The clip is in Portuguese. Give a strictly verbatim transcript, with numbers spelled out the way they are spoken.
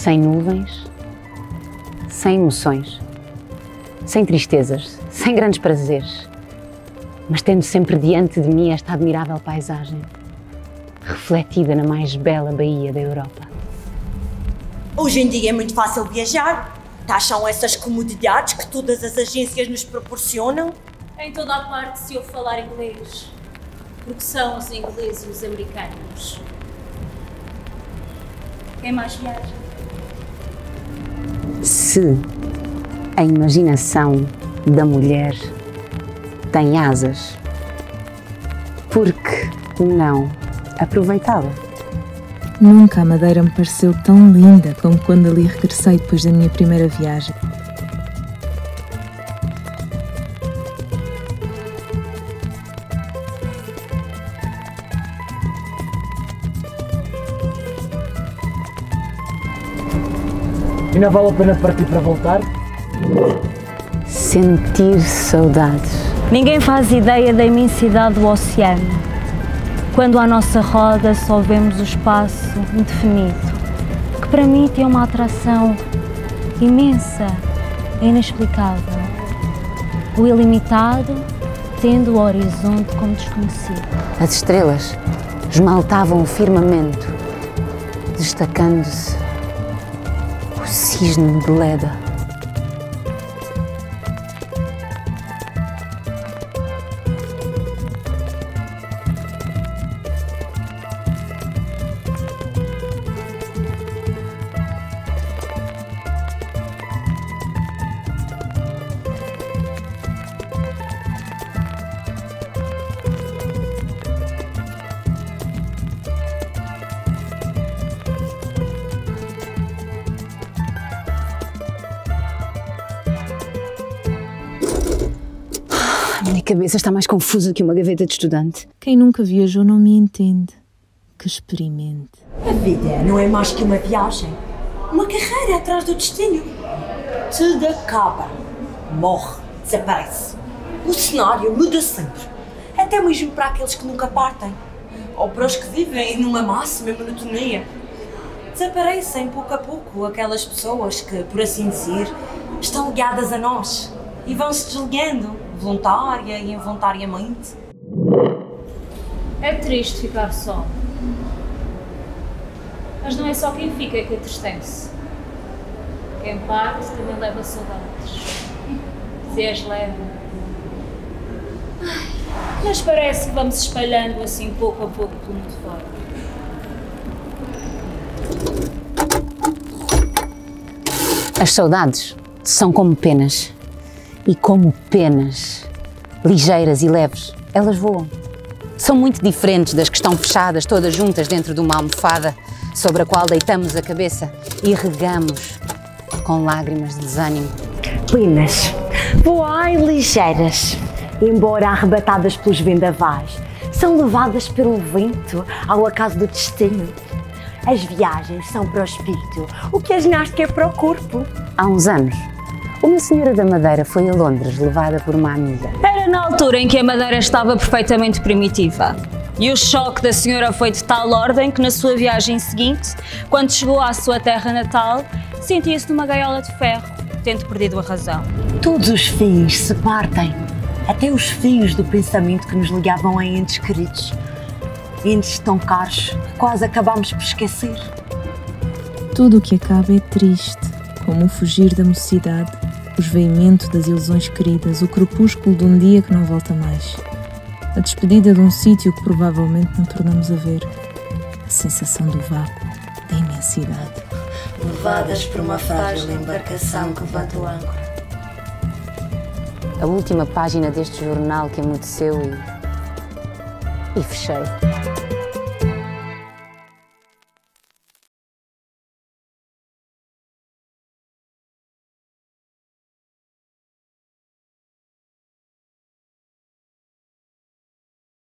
sem nuvens, sem emoções, sem tristezas, sem grandes prazeres, mas tendo sempre diante de mim esta admirável paisagem, refletida na mais bela baía da Europa. Hoje em dia é muito fácil viajar. Taxam essas comodidades que todas as agências nos proporcionam. Em toda a parte se ouve falar inglês, porque são os ingleses e os americanos. Quem mais viaja? Se a imaginação da mulher tem asas, por que não aproveitá-la? Nunca a Madeira me pareceu tão linda como quando ali regressei depois da minha primeira viagem. E não vale a pena partir para voltar? Sentir saudades. Ninguém faz ideia da imensidade do oceano, quando à nossa roda só vemos o espaço indefinido, que para mim tem uma atração imensa e inexplicável. O ilimitado tendo o horizonte como desconhecido. As estrelas esmaltavam o firmamento, destacando-se o cisne de Leda. A minha cabeça está mais confusa que uma gaveta de estudante. Quem nunca viajou não me entende. Que experimente. A vida não é mais que uma viagem. Uma carreira atrás do destino. Tudo acaba. Morre. Desaparece. O cenário muda sempre. Até mesmo para aqueles que nunca partem. Ou para os que vivem numa máxima monotonia. Desaparecem pouco a pouco aquelas pessoas que, por assim dizer, estão ligadas a nós. E vão-se desligando, voluntária e involuntariamente. É triste ficar só. Mas não é só quem fica que entristece. Quem parte também leva saudades. Se és leve. Ai, mas parece que vamos espalhando assim pouco a pouco pelo mundo fora. As saudades são como penas. E como penas, ligeiras e leves, elas voam. São muito diferentes das que estão fechadas, todas juntas dentro de uma almofada, sobre a qual deitamos a cabeça e regamos com lágrimas de desânimo. Plenas, voai ligeiras, embora arrebatadas pelos vendavais, são levadas pelo vento ao acaso do destino. As viagens são para o espírito, o que a ginástica é para o corpo. Há uns anos, uma senhora da Madeira foi a Londres, levada por uma amiga. Era na altura em que a Madeira estava perfeitamente primitiva. E o choque da senhora foi de tal ordem que na sua viagem seguinte, quando chegou à sua terra natal, sentia-se numa gaiola de ferro, tendo perdido a razão. Todos os fios se partem, até os fios do pensamento que nos ligavam a entes queridos. Entes tão caros que quase acabámos por esquecer. Tudo o que acaba é triste, como o fugir da mocidade, o esvaimento das ilusões queridas, o crepúsculo de um dia que não volta mais, a despedida de um sítio que provavelmente não tornamos a ver, a sensação do vácuo, da imensidade. Levadas por uma frágil embarcação que levantou âncora. A última página deste jornal que emudeceu e... e fechei.